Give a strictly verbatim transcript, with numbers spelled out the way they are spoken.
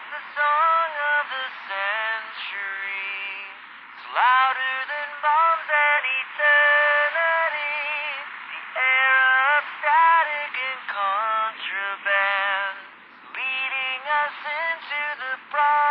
the song of the century. It's louder than bombs and eternity. The era of static and contraband, leading us into the promised